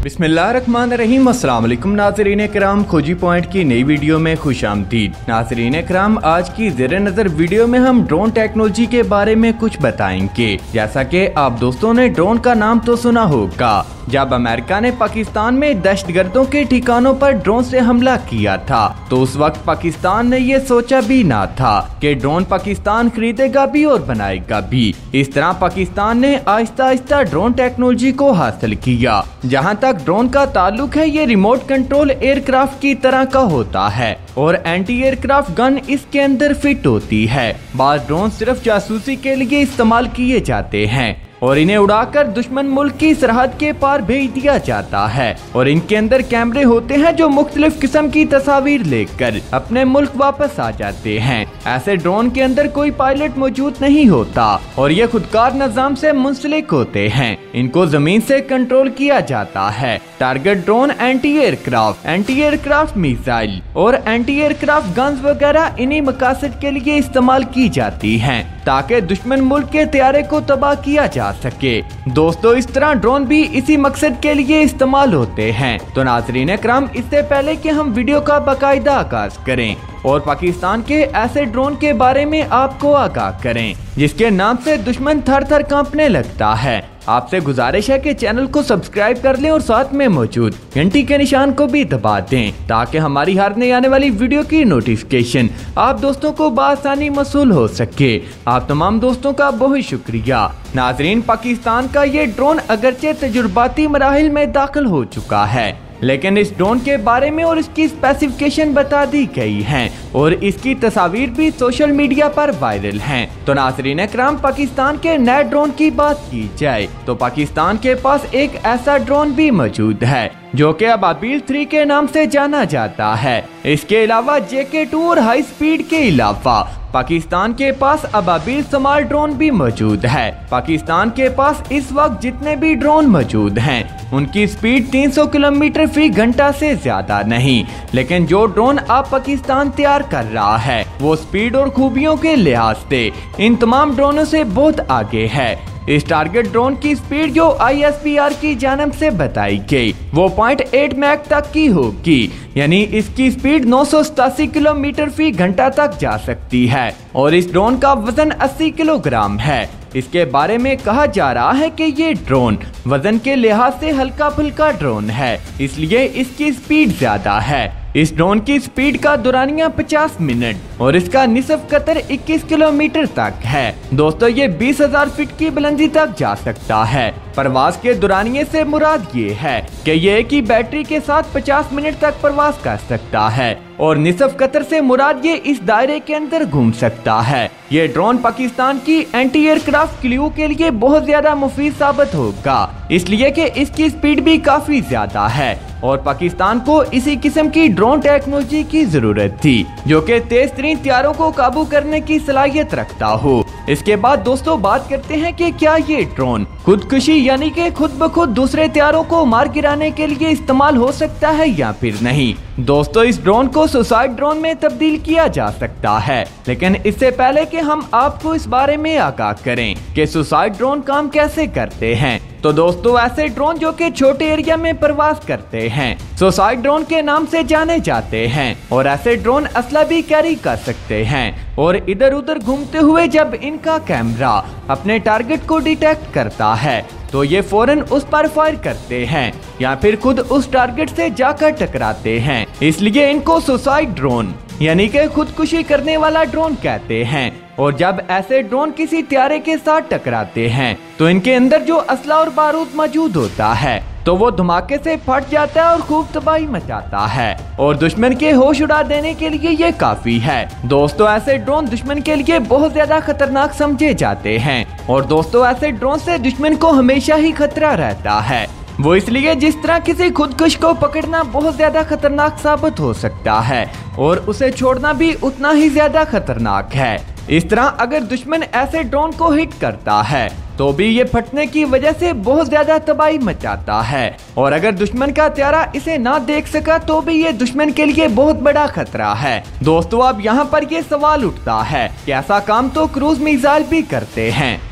बिस्मिल्लाहिर्रहमानिर्रहीम। अस्सलाम वालेकुम नाज़रीन किराम, खोजी पॉइंट की नई वीडियो में खुश आमदीद। नाज़रीन किराम, आज की ज़ेरे नज़र वीडियो में हम ड्रोन टेक्नोलॉजी के बारे में कुछ बताएंगे। जैसा कि आप दोस्तों ने ड्रोन का नाम तो सुना होगा। जब अमेरिका ने पाकिस्तान में दहशतगर्दों के ठिकानों पर ड्रोन से हमला किया था तो उस वक्त पाकिस्तान ने ये सोचा भी ना था कि ड्रोन पाकिस्तान खरीदेगा भी और बनाएगा भी। इस तरह पाकिस्तान ने आहिस्ता आहिस्ता ड्रोन टेक्नोलॉजी को हासिल किया। जहाँ तक ड्रोन का ताल्लुक है, ये रिमोट कंट्रोल एयरक्राफ्ट की तरह का होता है और एंटी एयरक्राफ्ट गन इसके अंदर फिट होती है। बाज़ ड्रोन सिर्फ जासूसी के लिए इस्तेमाल किए जाते हैं और इन्हें उड़ाकर दुश्मन मुल्क की सरहद के पार भेज दिया जाता है और इनके अंदर कैमरे होते हैं जो मुख्तलिफ किस्म की तस्वीर लेकर अपने मुल्क वापस आ जाते हैं। ऐसे ड्रोन के अंदर कोई पायलट मौजूद नहीं होता और ये खुदकार निजाम से मुंसलिक होते हैं। इनको जमीन से कंट्रोल किया जाता है। Target drone anti aircraft missile और एंटी एयरक्राफ्ट गन्स वगैरह इन्हीं मकासद के लिए इस्तेमाल की जाती हैं ताकि दुश्मन मुल्क के तैयारे को तबाह किया जा सके। दोस्तों, इस तरह ड्रोन भी इसी मकसद के लिए इस्तेमाल होते हैं। तो नाज़रीन करम, इससे पहले कि हम वीडियो का बाकायदा आगाज करें और पाकिस्तान के ऐसे ड्रोन के बारे में आपको आगाह करें जिसके नाम से दुश्मन थर थर कांपने लगता है, आपसे गुजारिश है कि चैनल को सब्सक्राइब कर लें और साथ में मौजूद घंटी के निशान को भी दबा दें ताकि हमारी हर नई आने वाली वीडियो की नोटिफिकेशन आप दोस्तों को बआसानी मौसूल हो सके। आप तमाम दोस्तों का बहुत शुक्रिया। नाजरीन, पाकिस्तान का ये ड्रोन अगरचे तजुर्बाती मराहिल में दाखिल हो चुका है, लेकिन इस ड्रोन के बारे में और इसकी स्पेसिफिकेशन बता दी गई हैं और इसकी तस्वीर भी सोशल मीडिया पर वायरल हैं। तो नाज़रीन करम, पाकिस्तान के नए ड्रोन की बात की जाए तो पाकिस्तान के पास एक ऐसा ड्रोन भी मौजूद है जो कि अबाबील 3 के नाम से जाना जाता है। इसके अलावा JK2 और हाई स्पीड के अलावा पाकिस्तान के पास अबाबील स्मॉल ड्रोन भी मौजूद है। पाकिस्तान के पास इस वक्त जितने भी ड्रोन मौजूद हैं उनकी स्पीड 300 किलोमीटर फी घंटा से ज्यादा नहीं, लेकिन जो ड्रोन अब पाकिस्तान तैयार कर रहा है वो स्पीड और खूबियों के लिहाज से इन तमाम ड्रोनों से बहुत आगे है। इस टारगेट ड्रोन की स्पीड जो ISPR की जानब से बताई गई वो 0.8 मैक तक की होगी, यानी इसकी स्पीड 987 किलोमीटर फी घंटा तक जा सकती है और इस ड्रोन का वजन 80 किलोग्राम है। इसके बारे में कहा जा रहा है कि ये ड्रोन वजन के लिहाज से हल्का फुल्का ड्रोन है, इसलिए इसकी स्पीड ज्यादा है। इस ड्रोन की स्पीड का दुरानिया 50 मिनट और इसका निसफ कतर 21 किलोमीटर तक है। दोस्तों, ये 20,000 फीट की बुलंदी तक जा सकता है। परवाज के दुरानिये से मुराद ये है कि ये एक ही बैटरी के साथ 50 मिनट तक परवाज कर सकता है और निसफ कतर से मुराद ये इस दायरे के अंदर घूम सकता है। ये ड्रोन पाकिस्तान की एंटी एयरक्राफ्ट क्लियो के लिए बहुत ज्यादा मुफीद साबित होगा, इसलिए कि इसकी स्पीड भी काफी ज्यादा है और पाकिस्तान को इसी किस्म की ड्रोन टेक्नोलॉजी की जरूरत थी जो कि तेज तरीन हथियारों को काबू करने की सलाहियत रखता हो। इसके बाद दोस्तों बात करते हैं कि क्या ये ड्रोन खुदकुशी यानी कि खुद ब खुद दूसरे हथियारों को मार गिराने के लिए इस्तेमाल हो सकता है या फिर नहीं। दोस्तों, इस ड्रोन को सुसाइड ड्रोन में तब्दील किया जा सकता है, लेकिन इससे पहले कि हम आपको इस बारे में आगाह करें कि सुसाइड ड्रोन काम कैसे करते हैं, तो दोस्तों ऐसे ड्रोन जो कि छोटे एरिया में प्रवास करते हैं सुसाइड ड्रोन के नाम से जाने जाते हैं और ऐसे ड्रोन असला भी कैरी कर सकते हैं और इधर उधर घूमते हुए जब इनका कैमरा अपने टारगेट को डिटेक्ट करता है तो ये फौरन उस पर फायर करते हैं या फिर खुद उस टारगेट से जाकर टकराते हैं, इसलिए इनको सुसाइड ड्रोन यानी कि खुदकुशी करने वाला ड्रोन कहते हैं। और जब ऐसे ड्रोन किसी हथियारे के साथ टकराते हैं तो इनके अंदर जो असला और बारूद मौजूद होता है तो वो धमाके से फट जाता है और खूब तबाही मचाता है और दुश्मन के होश उड़ा देने के लिए ये काफी है। दोस्तों, ऐसे ड्रोन दुश्मन के लिए बहुत ज्यादा खतरनाक समझे जाते हैं और दोस्तों ऐसे ड्रोन से दुश्मन को हमेशा ही खतरा रहता है। वो इसलिए जिस तरह किसी खुदकुश को पकड़ना बहुत ज्यादा खतरनाक साबित हो सकता है और उसे छोड़ना भी उतना ही ज्यादा खतरनाक है। इस तरह अगर दुश्मन ऐसे ड्रोन को हिट करता है तो भी ये फटने की वजह से बहुत ज्यादा तबाही मचाता है और अगर दुश्मन का हथियारा इसे ना देख सका तो भी ये दुश्मन के लिए बहुत बड़ा खतरा है। दोस्तों, अब यहाँ पर ये सवाल उठता है कि ऐसा काम तो क्रूज मिसाइल भी करते हैं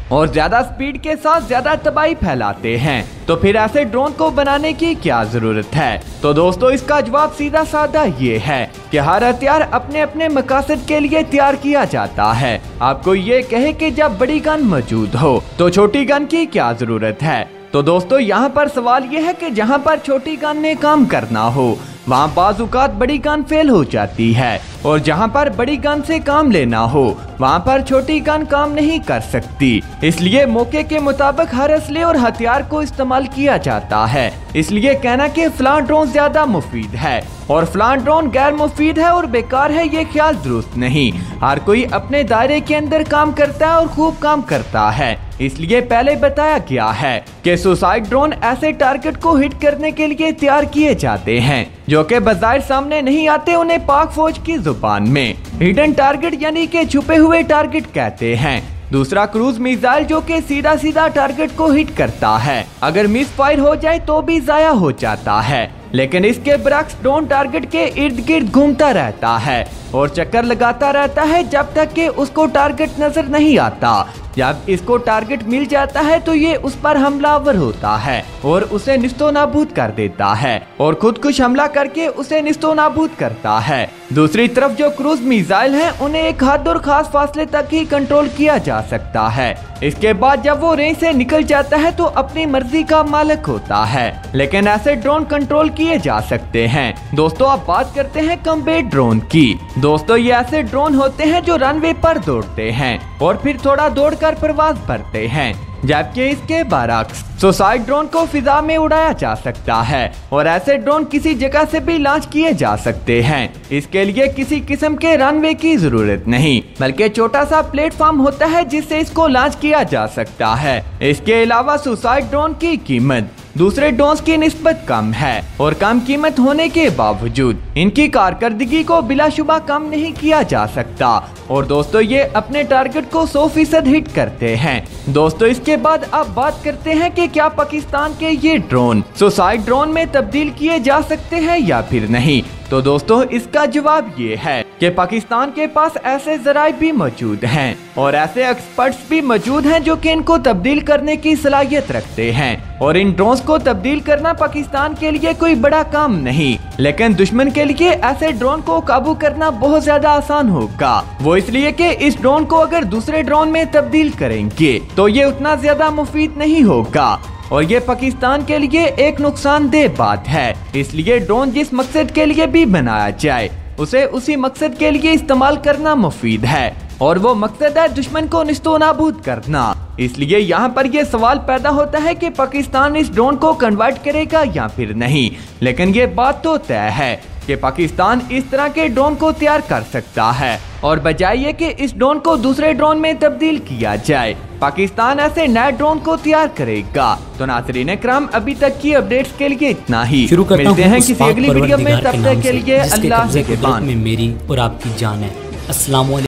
और ज्यादा स्पीड के साथ ज्यादा तबाही फैलाते हैं, तो फिर ऐसे ड्रोन को बनाने की क्या जरूरत है? तो दोस्तों इसका जवाब सीधा साधा ये है कि हर हथियार अपने अपने मकसद के लिए तैयार किया जाता है। आपको ये कहे कि जब बड़ी गन मौजूद हो तो छोटी गन की क्या जरूरत है? तो दोस्तों यहाँ पर सवाल ये है कि जहाँ पर छोटी गन ने काम करना हो वहाँ बाज़-औक़ात बड़ी गन फेल हो जाती है, और जहाँ पर बड़ी गन से काम लेना हो वहाँ पर छोटी गन काम नहीं कर सकती। इसलिए मौके के मुताबिक हर असले और हथियार को इस्तेमाल किया जाता है। इसलिए कहना कि फलां ड्रोन ज्यादा मुफीद है और फलां ड्रोन गैर मुफीद है और बेकार है, ये ख्याल दुरुस्त नहीं। हर कोई अपने दायरे के अंदर काम करता है और खूब काम करता है। इसलिए पहले बताया गया है कि सुसाइड ड्रोन ऐसे टारगेट को हिट करने के लिए तैयार किए जाते हैं जो कि बाज़ाहिर सामने नहीं आते। उन्हें पाक फौज की जुबान में हिडन टारगेट यानी कि छुपे हुए टारगेट कहते हैं। दूसरा क्रूज मिसाइल जो कि सीधा सीधा टारगेट को हिट करता है, अगर मिस फायर हो जाए तो भी जाया हो जाता है। लेकिन इसके बरक्स ड्रोन टारगेट के इर्द गिर्द घूमता रहता है और चक्कर लगाता रहता है जब तक कि उसको टारगेट नजर नहीं आता। जब इसको टारगेट मिल जाता है तो ये उस पर हमलावर होता है और उसे निस्तो नाबूद कर देता है और खुद कुछ हमला करके उसे निस्तो नाबूद करता है। दूसरी तरफ जो क्रूज मिसाइल हैं उन्हें एक हद और खास फासले तक ही कंट्रोल किया जा सकता है। इसके बाद जब वो रेंज से निकल जाता है तो अपनी मर्जी का मालिक होता है। लेकिन ऐसे ड्रोन कंट्रोल किए जा सकते हैं। दोस्तों अब बात करते हैं कॉम्बैट ड्रोन की। दोस्तों ये ऐसे ड्रोन होते हैं जो रनवे पर दौड़ते हैं और फिर थोड़ा दौड़कर परवाज भरते हैं, जबकि इसके बरक्स सुसाइड ड्रोन को फिजा में उड़ाया जा सकता है और ऐसे ड्रोन किसी जगह से भी लॉन्च किए जा सकते हैं। इसके लिए किसी किस्म के रनवे की जरूरत नहीं, बल्कि छोटा सा प्लेटफॉर्म होता है जिससे इसको लॉन्च किया जा सकता है। इसके अलावा सुसाइड ड्रोन की कीमत दूसरे ड्रोन्स की निस्बत कम है और कम कीमत होने के बावजूद इनकी कारकर्दगी को बिलाशुबा कम नहीं किया जा सकता। और दोस्तों ये अपने टारगेट को 100% हिट करते हैं। दोस्तों इसके बाद अब बात करते हैं कि क्या पाकिस्तान के ये ड्रोन सुसाइड ड्रोन में तब्दील किए जा सकते हैं या फिर नहीं। तो दोस्तों इसका जवाब ये है कि पाकिस्तान के पास ऐसे जराए भी मौजूद हैं और ऐसे एक्सपर्ट्स भी मौजूद हैं जो कि इनको तब्दील करने की सलाहियत रखते हैं। और इन ड्रोन्स को तब्दील करना पाकिस्तान के लिए कोई बड़ा काम नहीं, लेकिन दुश्मन के लिए ऐसे ड्रोन को काबू करना बहुत ज्यादा आसान होगा। वो इसलिए कि इस ड्रोन को अगर दूसरे ड्रोन में तब्दील करेंगे तो ये उतना ज्यादा मुफीद नहीं होगा और ये पाकिस्तान के लिए एक नुकसानदेह बात है। इसलिए ड्रोन जिस मकसद के लिए भी बनाया जाए उसे उसी मकसद के लिए इस्तेमाल करना मुफीद है और वो मकसद है दुश्मन को निस्तो नाबूद करना। इसलिए यहाँ पर यह सवाल पैदा होता है कि पाकिस्तान इस ड्रोन को कन्वर्ट करेगा या फिर नहीं। लेकिन ये बात तो तय है कि पाकिस्तान इस तरह के ड्रोन को तैयार कर सकता है और बजाय ये कि इस ड्रोन को दूसरे ड्रोन में तब्दील किया जाए, पाकिस्तान ऐसे नए ड्रोन को तैयार करेगा। तो नाज़रीन इकराम अभी तक की अपडेट्स के लिए इतना ही। मिलते हैं किसी अगली वीडियो में, तब तक के लिए अल्लाह के बाद। मेरी और आपकी जान है। अस्सलाम वालेकुम।